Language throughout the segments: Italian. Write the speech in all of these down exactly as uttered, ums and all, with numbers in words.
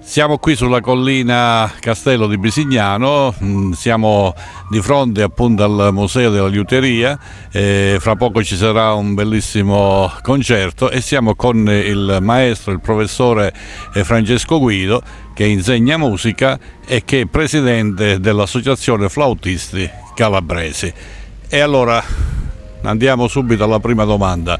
Siamo qui sulla collina Castello di Bisignano, siamo di fronte appunto al Museo della Liuteria, e fra poco ci sarà un bellissimo concerto e siamo con il maestro, il professore Francesco Guido, che insegna musica e che è presidente dell'Associazione Flautisti Calabresi. E allora andiamo subito alla prima domanda.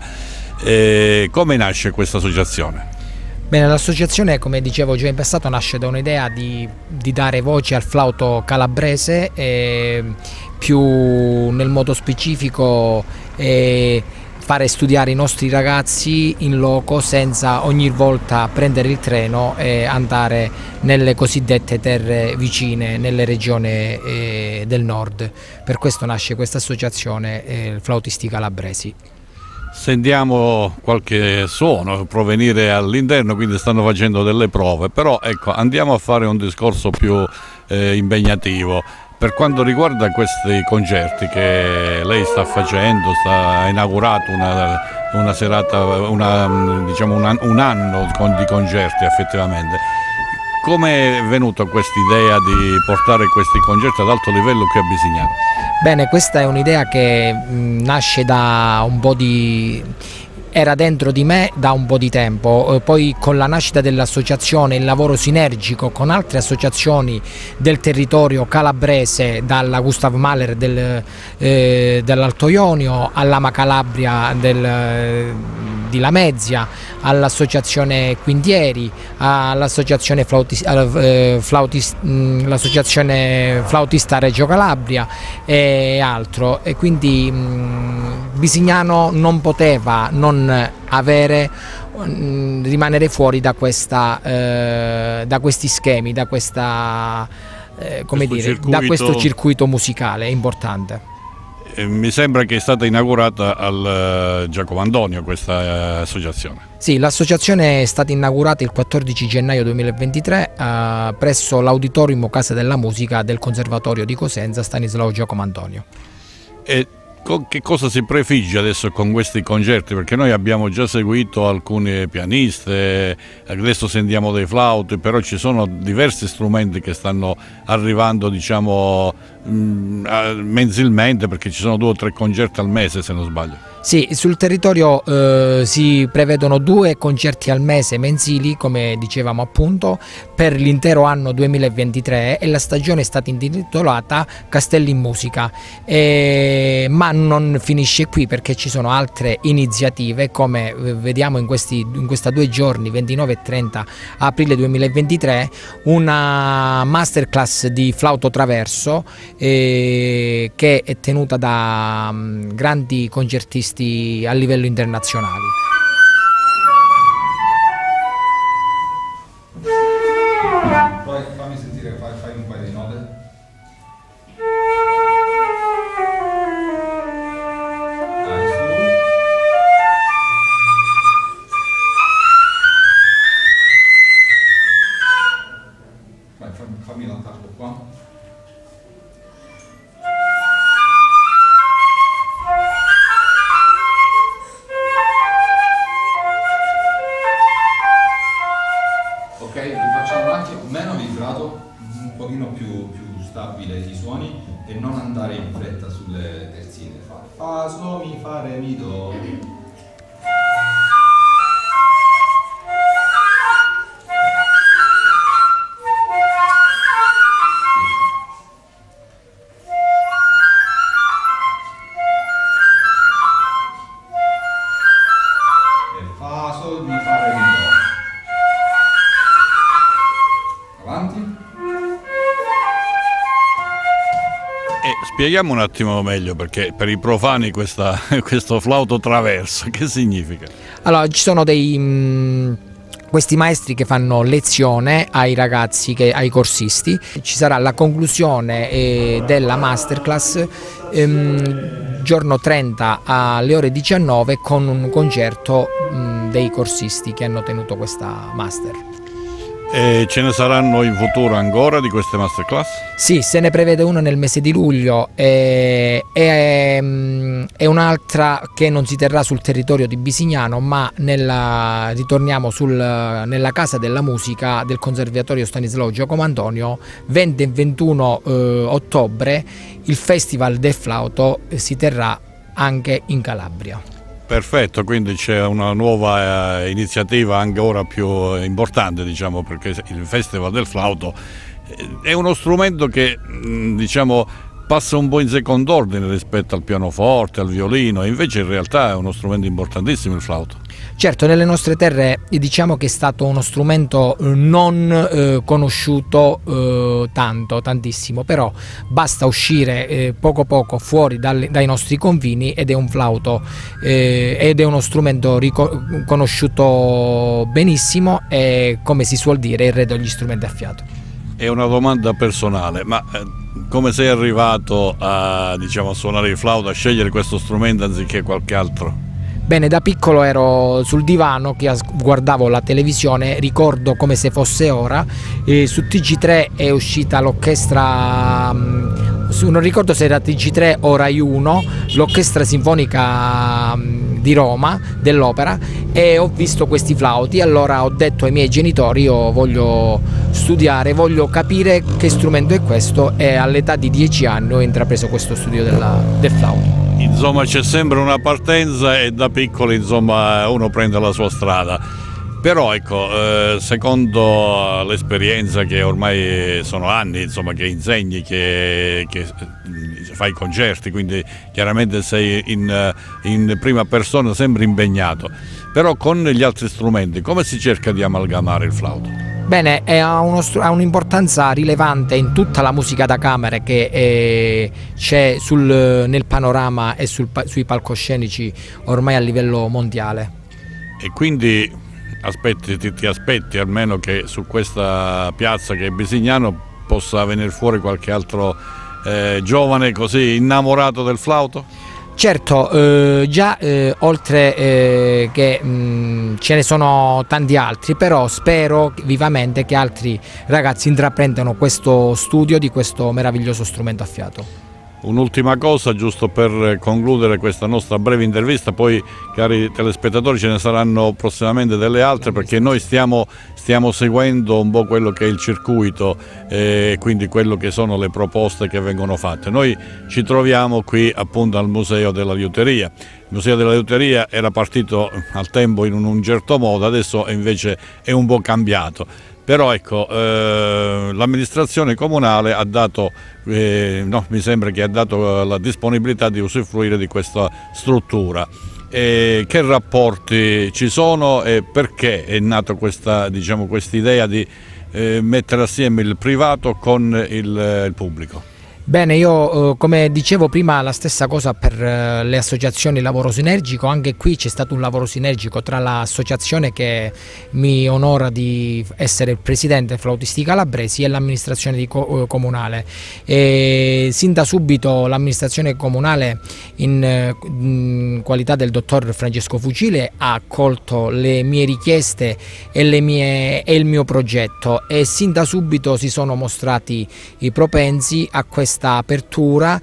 Eh, come nasce questa associazione? Bene, l'associazione, come dicevo già in passato, nasce da un'idea di, di dare voce al flauto calabrese, e più nel modo specifico e fare studiare i nostri ragazzi in loco senza ogni volta prendere il treno e andare nelle cosiddette terre vicine, nelle regioni eh, del nord. Per questo nasce questa associazione, eh, Flautisti Calabresi. Sentiamo qualche suono provenire all'interno, quindi stanno facendo delle prove, però ecco, andiamo a fare un discorso più eh, impegnativo. Per quanto riguarda questi concerti che lei sta facendo, sta, ha inaugurato una, una serata, una, diciamo un, un anno di concerti effettivamente. Come è venuta questa idea di portare questi concerti ad alto livello qui a Bisignano? Bene, questa è un'idea che mh, nasce da un po' di... era dentro di me da un po' di tempo, poi con la nascita dell'associazione, il lavoro sinergico con altre associazioni del territorio calabrese, dalla Gustav Mahler del, eh, dell'Alto Ionio all'Ama Calabria del, di Lamezia, all'associazione Quintieri, all'associazione Flautis, eh, Flautis, l'associazione Flautista Reggio Calabria e altro, e quindi mh, Bisignano non poteva non avere rimanere fuori da questa eh, da questi schemi, da questa eh, come questo dire circuito... da questo circuito musicale importante. Eh, mi sembra che è stata inaugurata al uh, Giacomo Antonio questa uh, associazione. Sì, l'associazione è stata inaugurata il quattordici gennaio duemilaventitré eh, presso l'Auditorium Casa della Musica del Conservatorio di Cosenza Stanislao Giacomo Antonio. E che cosa si prefigge adesso con questi concerti? Perché noi abbiamo già seguito alcune pianiste, adesso sentiamo dei flauti, però ci sono diversi strumenti che stanno arrivando, diciamo, mensilmente, perché ci sono due o tre concerti al mese, se non sbaglio. Sì, sul territorio eh, si prevedono due concerti al mese mensili, come dicevamo appunto, per l'intero anno duemilaventitré, e la stagione è stata intitolata Castelli in Musica, e, ma non finisce qui, perché ci sono altre iniziative, come vediamo in questi in questa due giorni, ventinove e trenta aprile duemilaventitré, una masterclass di flauto traverso eh, che è tenuta da um, grandi concertisti a livello internazionale. Poi fammi sentire, fai, fai un paio di note. Dai, su. Vai, fammi, fammi l'attacco qua. Ok, rifacciamo un attimo, meno vibrato, un pochino più, più stabile i suoni, e non andare in fretta sulle terzine. Fa, fa, so, mi, fa, re, mi, do. E fa, sol, mi, fa, re, mi, do. E spieghiamo un attimo meglio, perché per i profani questa, questo flauto traverso che significa? Allora, ci sono dei mh, questi maestri che fanno lezione ai ragazzi, che, ai corsisti. Ci sarà la conclusione eh, della masterclass ehm, giorno trenta alle ore diciannove, con un concerto mh, dei corsisti che hanno tenuto questa master. E ce ne saranno in futuro ancora di queste masterclass? Sì, se ne prevede una nel mese di luglio e, e, e un'altra che non si terrà sul territorio di Bisignano, ma nella, ritorniamo sul, nella Casa della Musica del Conservatorio Stanislao Giacomo venti e ventuno eh, ottobre. Il Festival del Flauto si terrà anche in Calabria. Perfetto, quindi c'è una nuova eh, iniziativa ancora più importante, diciamo, perché il Festival del Flauto è uno strumento che mh, diciamo passa un po' in secondo ordine rispetto al pianoforte, al violino, e invece in realtà è uno strumento importantissimo il flauto. Certo, nelle nostre terre diciamo che è stato uno strumento non eh, conosciuto eh, tanto, tantissimo, però basta uscire eh, poco poco fuori dal, dai nostri confini ed è un flauto eh, ed è uno strumento conosciuto benissimo e, come si suol dire, il re degli strumenti a fiato. È una domanda personale, ma eh, come sei arrivato a, diciamo, a suonare il flauto, a scegliere questo strumento anziché qualche altro? Bene, da piccolo ero sul divano che guardavo la televisione, ricordo come se fosse ora, e su T G tre è uscita l'orchestra, non ricordo se era T G tre o Rai uno, l'orchestra sinfonica di Roma dell'opera, e ho visto questi flauti. Allora ho detto ai miei genitori: io voglio studiare, voglio capire che strumento è questo, e all'età di dieci anni ho intrapreso questo studio della, del flauto. Insomma, c'è sempre una partenza e da piccoli, insomma, uno prende la sua strada. Però ecco, eh, secondo l'esperienza che ormai sono anni, insomma, che insegni, che, che fai concerti, quindi chiaramente sei in, in prima persona sempre impegnato. Però con gli altri strumenti come si cerca di amalgamare il flauto? Bene, ha un'importanza rilevante in tutta la musica da camera che eh, c'è nel panorama e sul, sui palcoscenici ormai a livello mondiale. E quindi aspetti, ti, ti aspetti almeno che su questa piazza che è Bisignano possa venire fuori qualche altro eh, giovane così innamorato del flauto? Certo, eh, già eh, oltre eh, che mh, ce ne sono tanti altri, però spero vivamente che altri ragazzi intraprendano questo studio di questo meraviglioso strumento a fiato. Un'ultima cosa, giusto per concludere questa nostra breve intervista, poi cari telespettatori ce ne saranno prossimamente delle altre, perché noi stiamo, stiamo seguendo un po' quello che è il circuito e eh, quindi quello che sono le proposte che vengono fatte. Noi ci troviamo qui appunto al Museo della Liuteria. Il Museo della Liuteria era partito al tempo in un certo modo, adesso invece è un po' cambiato. Però ecco, eh, l'amministrazione comunale ha dato, eh, no, mi sembra che ha dato la disponibilità di usufruire di questa struttura. E che rapporti ci sono e perché è nata questa, diciamo, quest'idea di eh, mettere assieme il privato con il, il pubblico? Bene, io eh, come dicevo prima la stessa cosa per eh, le associazioni lavoro sinergico. Anche qui c'è stato un lavoro sinergico tra l'associazione che mi onora di essere il presidente Flautisti Calabresi e l'amministrazione di co comunale. E sin da subito l'amministrazione comunale in, in qualità del dottor Francesco Fucile ha accolto le mie richieste e, le mie, e il mio progetto, e sin da subito si sono mostrati i propensi a questa questa apertura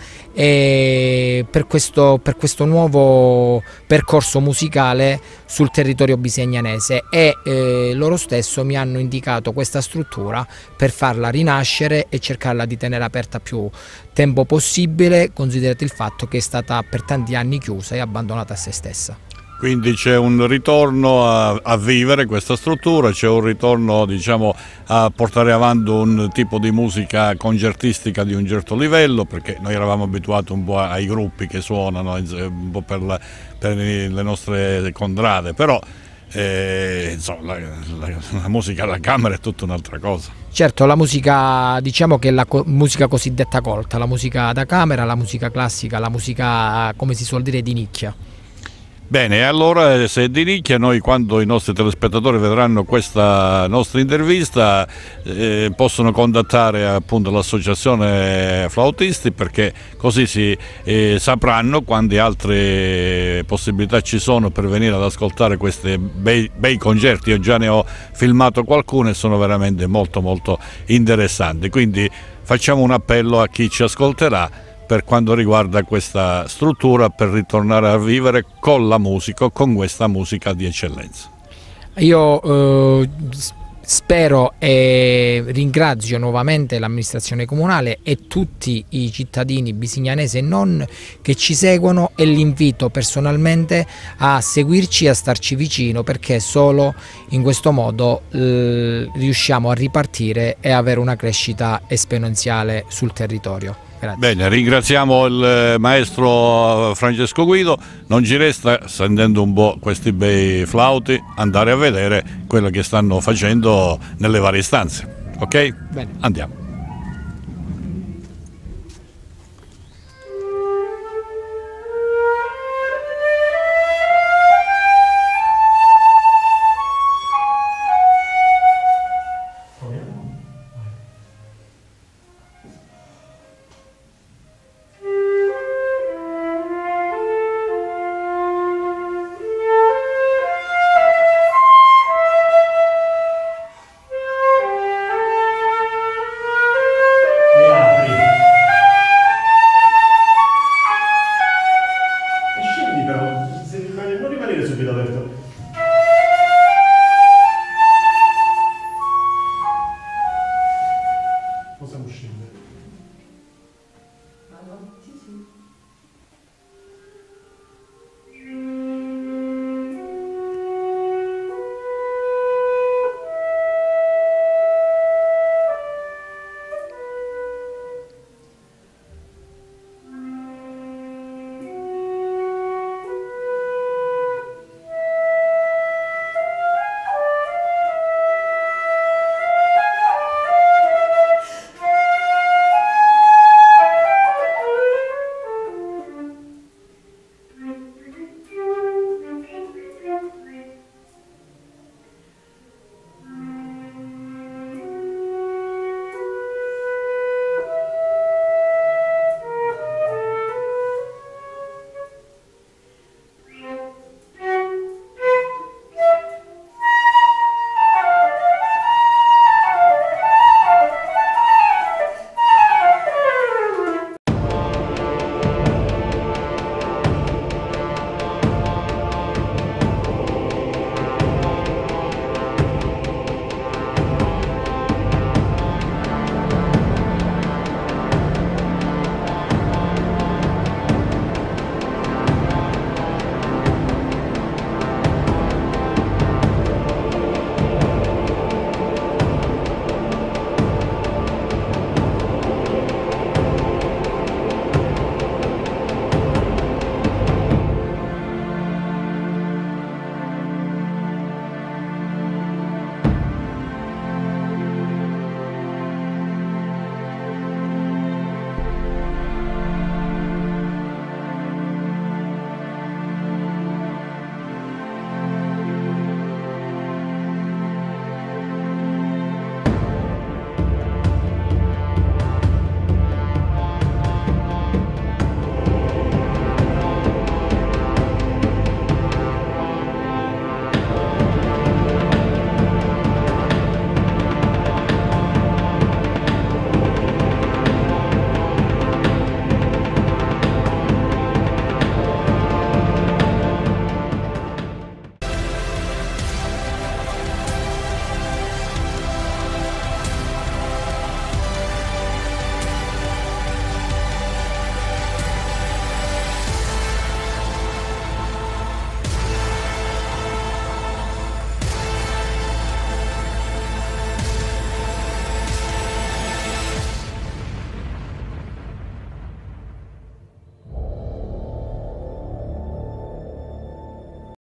e per questo, per questo nuovo percorso musicale sul territorio bisignanese, e eh, loro stesso mi hanno indicato questa struttura per farla rinascere e cercarla di tenere aperta più tempo possibile, considerato il fatto che è stata per tanti anni chiusa e abbandonata a se stessa. Quindi c'è un ritorno a, a vivere questa struttura, c'è un ritorno, diciamo, a portare avanti un tipo di musica concertistica di un certo livello, perché noi eravamo abituati un po' ai gruppi che suonano, un po' per, la, per le nostre contrade, però eh, insomma, la, la, la musica alla camera è tutta un'altra cosa. Certo, la musica, diciamo che è la co musica cosiddetta colta, la musica da camera, la musica classica, la musica, come si suol dire, di nicchia. Bene, allora se è di nicchia, noi quando i nostri telespettatori vedranno questa nostra intervista eh, possono contattare appunto l'associazione flautisti, perché così si eh, sapranno quante altre possibilità ci sono per venire ad ascoltare questi bei, bei concerti. Io già ne ho filmato qualcuno e sono veramente molto molto interessanti, quindi facciamo un appello a chi ci ascolterà per quanto riguarda questa struttura, per ritornare a vivere con la musica, con questa musica di eccellenza. Io eh, spero e ringrazio nuovamente l'amministrazione comunale e tutti i cittadini bisignanesi e non che ci seguono, e li invito personalmente a seguirci e a starci vicino, perché solo in questo modo eh, riusciamo a ripartire e avere una crescita esponenziale sul territorio. Grazie. Bene, ringraziamo il maestro Francesco Guido. Non ci resta, sentendo un po' questi bei flauti, andare a vedere quello che stanno facendo nelle varie stanze. Ok? Bene. Andiamo.